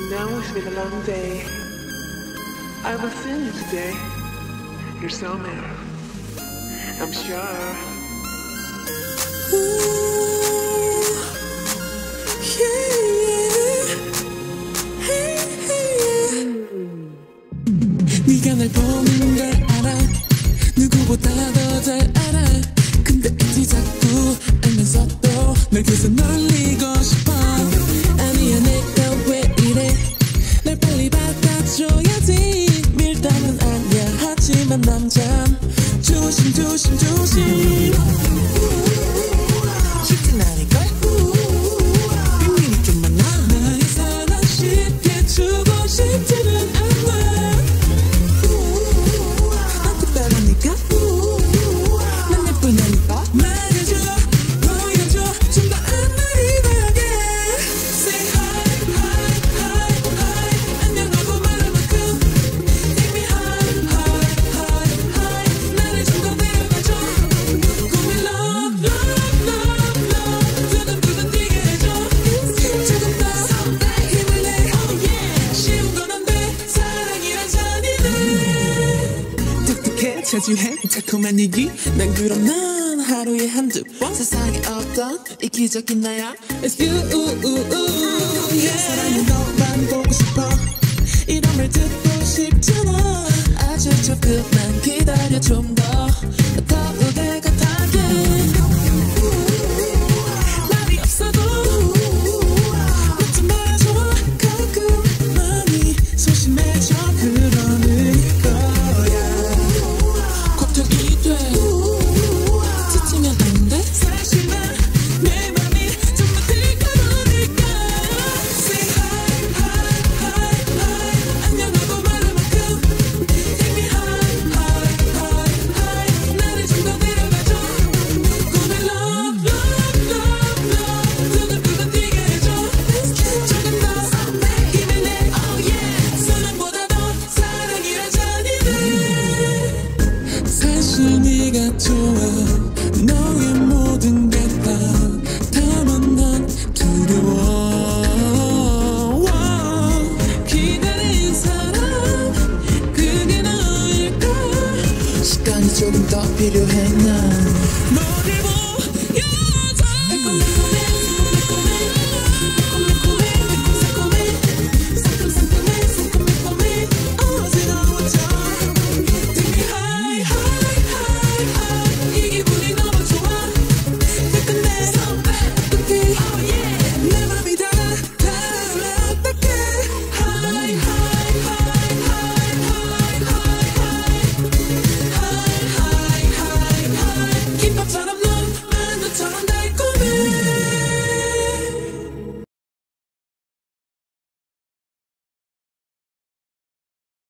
Now it's been a long day. I will see you today. You're so mad. I'm sure. 네가 날 보는 걸 알아. 누구보다 더 잘 알아. 근데 이제 자꾸 알면서도 널 계속 놀리고 싶어. 아니야 내가 왜 이래. 날 빨리 받아줘야지. 밀당은 아니야 하지만 남잔 조심 조심 조심. 쉽진 않을걸. 비밀이 좀 많아. 나의 사랑 쉽게 주고 싶지는 않아. 말해줘 보여줘 좀 더 안날이 바라게. Say hi hi hi hi 안녕하고 말할 만큼 Take me high high high high 나를 좀 더 내려가줘. 꿈이 love love love love 두근두근 뛰게 해줘. 조금 더 힘을 내. 쉬운 건 안 돼. 사랑이란 잔인해. 독특해 자주해 달콤한 얘기. 난 그럼 난 하루에 한두 번. 세상에 없던 이기적인 나야. It's you yeah. 사랑은 너만 보고 싶어. 이런 말 듣고 싶잖아. 아주 조금만 기다려 좀 더.